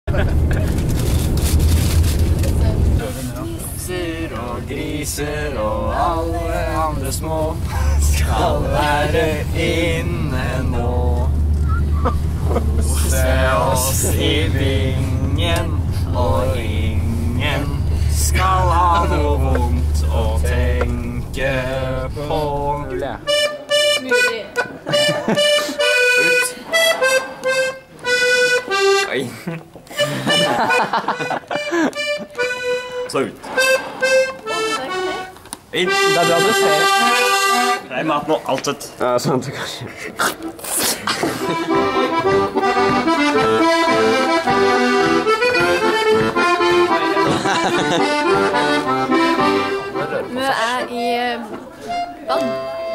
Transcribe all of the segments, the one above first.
Okser og griser og alle andre små skal være inne nå. Kose oss I vingen, og ingen skal ha noe vondt å tenke på. Smoothie. Ut. Oi. Så ut. Inn. Det bra du ser. Det mat nå, alt ut. Ja, sant det kanskje. Vi I bad.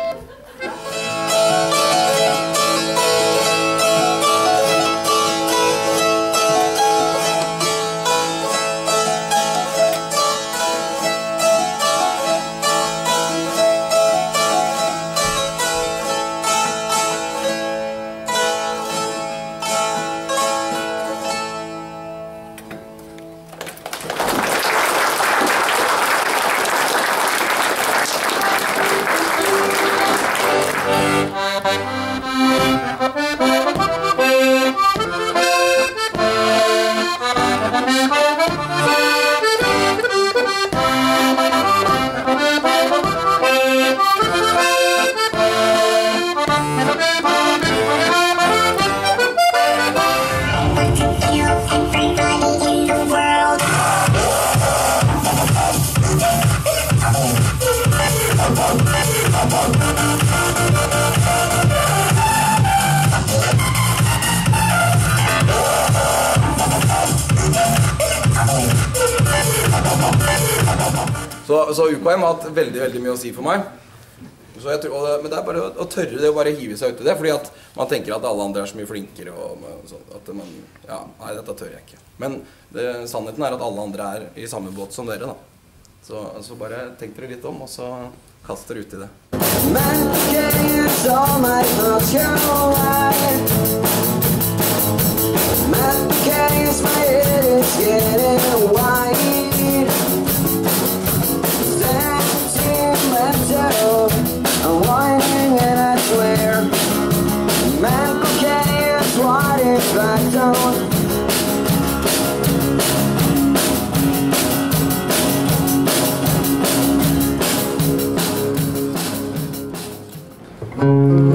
Så UKM har hatt veldig mye å si for meg. Så jeg tror, men det bare å tørre det, å bare hive seg ut I det, fordi at man tenker at alle andre så mye flinkere, og at man, ja, nei, dette tør jeg ikke. Men sannheten at alle andre I samme båt som dere, da. Så bare tenk dere litt om, og så kast dere ut I det. I'm whining and I swear man cocaine is what it's back down.